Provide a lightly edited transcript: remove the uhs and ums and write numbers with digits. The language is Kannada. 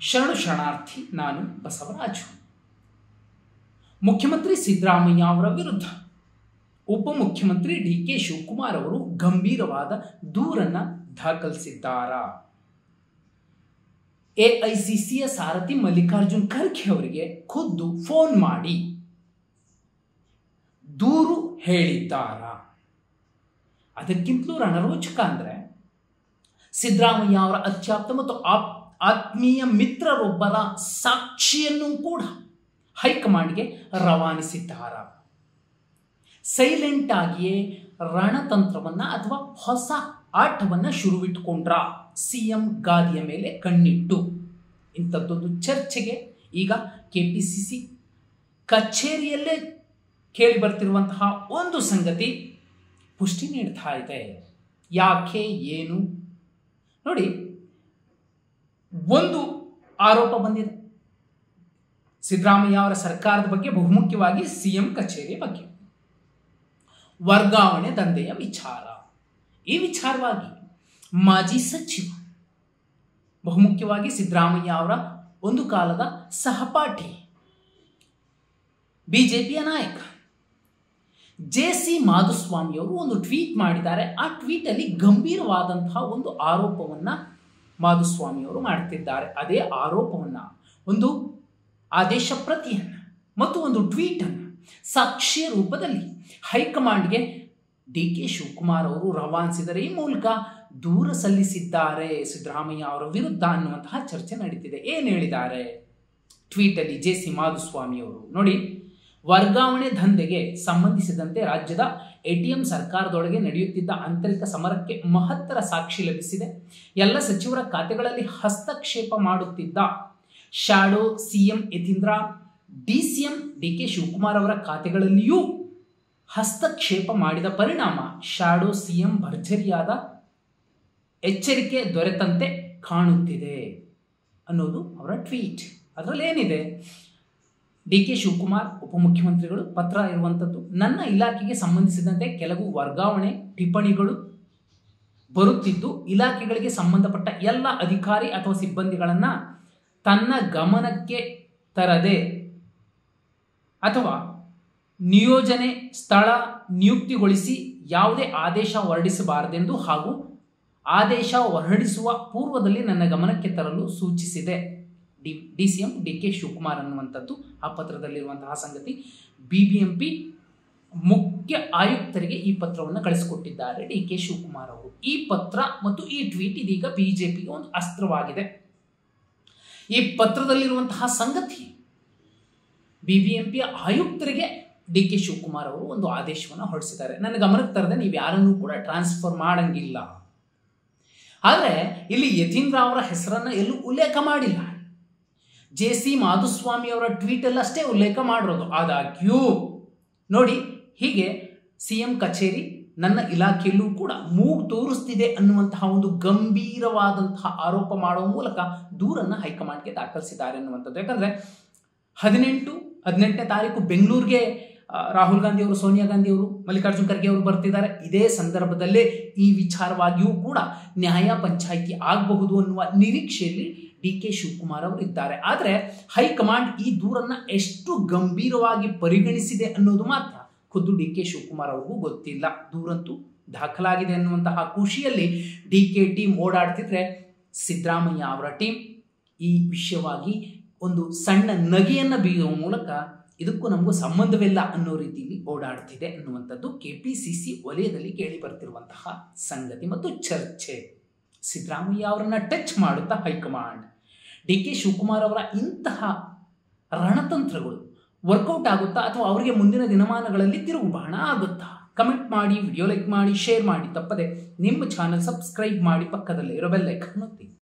ಶರಣು ಶರಣಾರ್ಥಿ ನಾನು ಬಸವರಾಜು. ಮುಖ್ಯಮಂತ್ರಿ ಸಿದ್ದರಾಮಯ್ಯ ಅವರ ವಿರುದ್ಧ ಉಪಮುಖ್ಯಮಂತ್ರಿ ಡಿ.ಕೆ. ಶಿವಕುಮಾರ್ ಅವರು ಗಂಭೀರವಾದ ದೂರನ್ನು ದಾಖಲಿಸಿದ್ದಾರೆ. ಎಐಸಿಸಿಯ ಸಾರಥಿ ಮಲ್ಲಿಕಾರ್ಜುನ್ ಖರ್ಗೆ ಅವರಿಗೆ ಖುದ್ದು ಫೋನ್ ಮಾಡಿ ದೂರು ಹೇಳಿದ್ದಾರ. ಅದಕ್ಕಿಂತಲೂ ರಣರೋಚಕ ಅಂದರೆ ಸಿದ್ದರಾಮಯ್ಯ ಅವರ ಅತ್ಯಾಪ್ತ ಮತ್ತು ಆತ್ಮೀಯ ಮಿತ್ರರೊಬ್ಬರ ಸಾಕ್ಷಿಯನ್ನು ಕೂಡ ಹೈಕಮಾಂಡ್ಗೆ ರವಾನಿಸಿದ್ದಾರೆ. ಸೈಲೆಂಟ್ ಆಗಿಯೇ ರಣತಂತ್ರವನ್ನು ಅಥವಾ ಹೊಸ ಆಟವನ್ನು ಶುರುವಿಟ್ಟುಕೊಂಡ್ರ ಸಿಎಂ ಗಾದಿಯ ಮೇಲೆ ಕಣ್ಣಿಟ್ಟು. ಇಂಥದ್ದೊಂದು ಚರ್ಚೆಗೆ ಈಗ ಕೆಪಿಸಿಸಿ ಕಚೇರಿಯಲ್ಲೇ ಕೇಳಿ ಬರ್ತಿರುವಂತಹ ಒಂದು ಸಂಗತಿ ಪುಷ್ಟಿ ನೀಡ್ತಾ ಇದೆ. ಯಾಕೆ ಏನು ನೋಡಿ, ಒಂದು ಆರೋಪ ಬಂದಿದೆ ಸಿದ್ದರಾಮಯ್ಯ ಅವರ ಸರ್ಕಾರದ ಬಗ್ಗೆ, ಬಹುಮುಖ್ಯವಾಗಿ ಸಿಎಂ ಕಚೇರಿಯ ಬಗ್ಗೆ, ವರ್ಗಾವಣೆ ದಂಧೆಯ ವಿಚಾರ. ಈ ವಿಚಾರವಾಗಿ ಮಾಜಿ ಸಚಿವ, ಬಹುಮುಖ್ಯವಾಗಿ ಸಿದ್ದರಾಮಯ್ಯ ಅವರ ಒಂದು ಕಾಲದ ಸಹಪಾಠಿ, ಬಿಜೆಪಿಯ ನಾಯಕ ಜೆ.ಸಿ. ಮಾಧುಸ್ವಾಮಿ ಅವರು ಒಂದು ಟ್ವೀಟ್ ಮಾಡಿದ್ದಾರೆ. ಆ ಟ್ವೀಟಲ್ಲಿ ಗಂಭೀರವಾದಂತಹ ಒಂದು ಆರೋಪವನ್ನು ಮಾಧುಸ್ವಾಮಿ ಅವರು ಮಾಡ್ತಿದ್ದಾರೆ. ಅದೇ ಆರೋಪವನ್ನು, ಒಂದು ಆದೇಶ ಪ್ರತಿಯನ್ನು ಮತ್ತು ಒಂದು ಟ್ವೀಟನ್ನು ಸಾಕ್ಷಿಯ ರೂಪದಲ್ಲಿ ಹೈಕಮಾಂಡ್ಗೆ ಡಿ.ಕೆ. ಶಿವಕುಮಾರ್ ಅವರು ರವಾನಿಸಿದರೆ ಈ ಮೂಲಕ ದೂರ ಸಲ್ಲಿಸಿದ್ದಾರೆ ಸಿದ್ದರಾಮಯ್ಯ ಅವರ ವಿರುದ್ಧ ಅನ್ನುವಂತಹ ಚರ್ಚೆ ನಡೀತಿದೆ. ಏನು ಹೇಳಿದ್ದಾರೆ ಟ್ವೀಟಲ್ಲಿ ಜೆ.ಸಿ. ಮಾಧುಸ್ವಾಮಿ ಅವರು? ನೋಡಿ, ವರ್ಗಾವಣೆ ದಂಧೆಗೆ ಸಂಬಂಧಿಸಿದಂತೆ ರಾಜ್ಯದ ಎಟಿಎಂ ಸರ್ಕಾರದೊಳಗೆ ನಡೆಯುತ್ತಿದ್ದ ಆಂತರಿಕ ಸಮರಕ್ಕೆ ಮಹತ್ತರ ಸಾಕ್ಷಿ ಲಭಿಸಿದೆ. ಎಲ್ಲ ಸಚಿವರ ಖಾತೆಗಳಲ್ಲಿ ಹಸ್ತಕ್ಷೇಪ ಮಾಡುತ್ತಿದ್ದ shadow CM Yathindra, DCM D K. Shivakumar ಅವರ ಖಾತೆಗಳಲ್ಲಿಯೂ ಹಸ್ತಕ್ಷೇಪ ಮಾಡಿದ ಪರಿಣಾಮ ಶಾಡೋ ಸಿಎಂ ಭರ್ಜರಿಯಾದ ಎಚ್ಚರಿಕೆ ದೊರೆತಂತೆ ಕಾಣುತ್ತಿದೆ ಅನ್ನೋದು ಅವರ ಟ್ವೀಟ್. ಅದರಲ್ಲಿ ಏನಿದೆ? ಡಿ.ಕೆ. ಶಿವಕುಮಾರ್ ಉಪಮುಖ್ಯಮಂತ್ರಿಗಳು ಪತ್ರ ಇರುವಂಥದ್ದು, ನನ್ನ ಇಲಾಖೆಗೆ ಸಂಬಂಧಿಸಿದಂತೆ ಕೆಲವು ವರ್ಗಾವಣೆ ಟಿಪ್ಪಣಿಗಳು ಬರುತ್ತಿದ್ದು, ಇಲಾಖೆಗಳಿಗೆ ಸಂಬಂಧಪಟ್ಟ ಎಲ್ಲ ಅಧಿಕಾರಿ ಅಥವಾ ಸಿಬ್ಬಂದಿಗಳನ್ನು ತನ್ನ ಗಮನಕ್ಕೆ ತರದೆ ಅಥವಾ ನಿಯೋಜನೆ ಸ್ಥಳ ನಿಯುಕ್ತಿಗೊಳಿಸಿ ಯಾವುದೇ ಆದೇಶ ಹೊರಡಿಸಬಾರದೆಂದು ಹಾಗೂ ಆದೇಶ ಹೊರಡಿಸುವ ಪೂರ್ವದಲ್ಲಿ ನನ್ನ ಗಮನಕ್ಕೆ ತರಲು ಸೂಚಿಸಿದೆ. DCM D K. ಶಿವಕುಮಾರ್ ಅನ್ನುವಂಥದ್ದು ಆ ಪತ್ರದಲ್ಲಿರುವಂತಹ ಸಂಗತಿ. ಬಿಬಿಎಂಪಿ ಮುಖ್ಯ ಆಯುಕ್ತರಿಗೆ ಈ ಪತ್ರವನ್ನು ಕಳಿಸಿಕೊಟ್ಟಿದ್ದಾರೆ ಡಿ.ಕೆ. ಶಿವಕುಮಾರ್ ಅವರು. ಈ ಪತ್ರ ಮತ್ತು ಈ ಟ್ವೀಟ್ ಇದೀಗ ಬಿಜೆಪಿಗೆ ಒಂದು ಅಸ್ತ್ರವಾಗಿದೆ. ಈ ಪತ್ರದಲ್ಲಿರುವಂತಹ ಸಂಗತಿ, ಬಿಬಿಎಂಪಿಯ ಆಯುಕ್ತರಿಗೆ ಡಿ.ಕೆ. ಶಿವಕುಮಾರ್ ಅವರು ಒಂದು ಆದೇಶವನ್ನು ಹೊರಡಿಸಿದ್ದಾರೆ. ನನ್ನ ಗಮನಕ್ಕೆ ತರದೆ ನೀವು ಯಾರನ್ನೂ ಕೂಡ ಟ್ರಾನ್ಸ್ಫರ್ ಮಾಡಂಗಿಲ್ಲ. ಆದರೆ ಇಲ್ಲಿ ಯತೀಂದ್ರ ಅವರ ಹೆಸರನ್ನು ಎಲ್ಲೂ ಉಲ್ಲೇಖ ಮಾಡಿಲ್ಲ. ಜೆ.ಸಿ. ಮಾಧುಸ್ವಾಮಿ ಅವರ ಟ್ವೀಟಲ್ಲಿ ಅಷ್ಟೇ ಉಲ್ಲೇಖ ಮಾಡಿರೋದು. ಆದಾಗ್ಯೂ ನೋಡಿ, ಹೀಗೆ ಸಿಎಂ ಕಚೇರಿ ನನ್ನ ಇಲಾಖೆಯಲ್ಲೂ ಕೂಡ ಮೂಗು ತೋರಿಸ್ತಿದೆ ಅನ್ನುವಂತಹ ಒಂದು ಗಂಭೀರವಾದಂತಹ ಆರೋಪ ಮಾಡುವ ಮೂಲಕ ದೂರನ್ನು ಹೈಕಮಾಂಡ್ಗೆ ದಾಖಲಿಸಿದ್ದಾರೆ ಅನ್ನುವಂಥದ್ದು. ಯಾಕಂದರೆ 18ನೇ ತಾರೀಕು ಬೆಂಗಳೂರಿಗೆ ರಾಹುಲ್ ಗಾಂಧಿ ಅವರು, ಸೋನಿಯಾ ಗಾಂಧಿ ಅವರು, ಮಲ್ಲಿಕಾರ್ಜುನ್ ಖರ್ಗೆ ಅವರು ಬರ್ತಿದ್ದಾರೆ. ಇದೇ ಸಂದರ್ಭದಲ್ಲೇ ಈ ವಿಚಾರವಾಗಿಯೂ ಕೂಡ ನ್ಯಾಯ ಪಂಚಾಯಿತಿ ಆಗಬಹುದು ಅನ್ನುವ ನಿರೀಕ್ಷೆಯಲ್ಲಿ ಡಿ.ಕೆ. ಶಿವಕುಮಾರ್ ಅವರು ಇದ್ದಾರೆ. ಆದರೆ ಹೈಕಮಾಂಡ್ ಈ ದೂರನ್ನು ಎಷ್ಟು ಗಂಭೀರವಾಗಿ ಪರಿಗಣಿಸಿದೆ ಅನ್ನೋದು ಮಾತ್ರ ಖುದ್ದು ಡಿ.ಕೆ. ಶಿವಕುಮಾರ್ ಅವ್ರಿಗೂ ಗೊತ್ತಿಲ್ಲ. ದೂರಂತೂ ದಾಖಲಾಗಿದೆ ಅನ್ನುವಂತಹ ಖುಷಿಯಲ್ಲಿ ಡಿ.ಕೆ. ಟೀಮ್ ಓಡಾಡ್ತಿದ್ರೆ, ಸಿದ್ದರಾಮಯ್ಯ ಅವರ ಟೀಮ್ ಈ ವಿಷಯವಾಗಿ ಒಂದು ಸಣ್ಣ ನಗೆಯನ್ನು ಬೀರುವ ಮೂಲಕ ಇದಕ್ಕೂ ನಮಗೂ ಸಂಬಂಧವಿಲ್ಲ ಅನ್ನೋ ರೀತಿಯಲ್ಲಿ ಓಡಾಡ್ತಿದೆ ಅನ್ನುವಂಥದ್ದು ಕೆಪಿಸಿಸಿ ವಲಯದಲ್ಲಿ ಕೇಳಿ ಬರ್ತಿರುವಂತಹ ಸಂಗತಿ ಮತ್ತು ಚರ್ಚೆ. ಸಿದ್ದರಾಮಯ್ಯ ಅವರನ್ನ ಟಚ್ ಮಾಡುತ್ತಾ ಹೈಕಮಾಂಡ್, ಡಿ.ಕೆ. ಶಿವಕುಮಾರ್ ಅವರ ಇಂತಹ ರಣತಂತ್ರಗಳು ವರ್ಕೌಟ್ ಆಗುತ್ತಾ ಅಥವಾ ಅವರಿಗೆ ಮುಂದಿನ ದಿನಮಾನಗಳಲ್ಲಿ ತಿರುಗುಬಾಣ ಆಗುತ್ತಾ? ಕಮೆಂಟ್ ಮಾಡಿ, ವಿಡಿಯೋ ಲೈಕ್ ಮಾಡಿ, ಶೇರ್ ಮಾಡಿ. ತಪ್ಪದೆ ನಿಮ್ಮ ಚಾನಲ್ ಸಬ್ಸ್ಕ್ರೈಬ್ ಮಾಡಿ, ಪಕ್ಕದಲ್ಲೇ ಇರೋ ಬೆಲ್ ಐಕಾನ್ ಒತ್ತಿ.